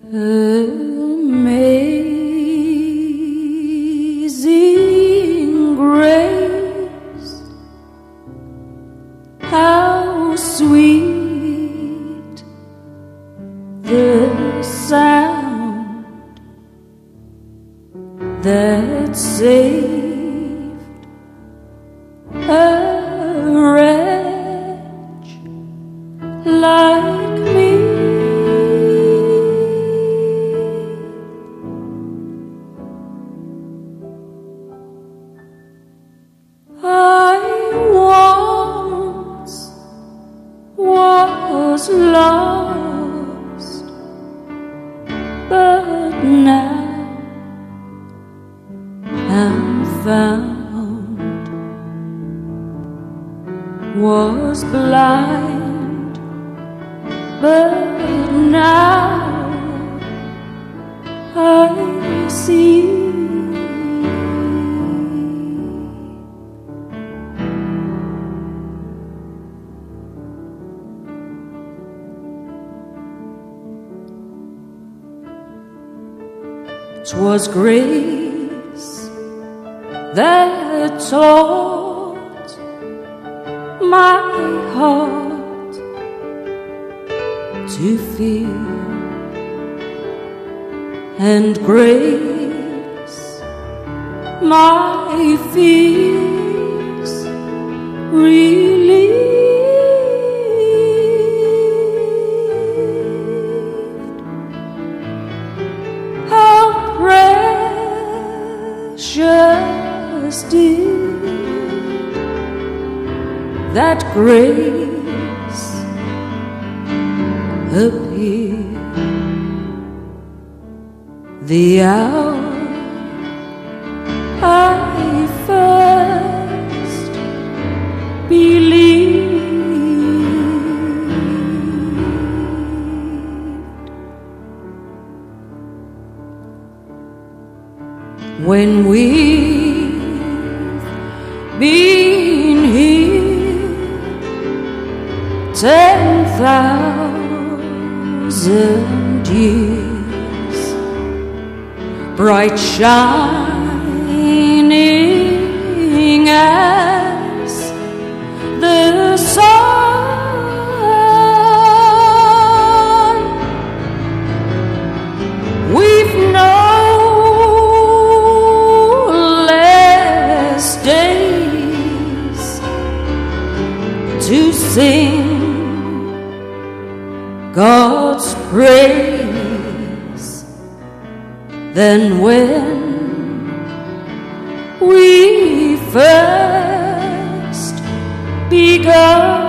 Amazing grace, how sweet the sound that saved a wretch like me. I once was lost, but now am found. Was blind, but now I see. "'Twas grace that taught my heart to fear, and grace my fears relieved. How precious did that grace appear the hour I first believed. When we've been here 10,000 years, bright shining as the sun, we've no less days to sing God's praise than when we first begun.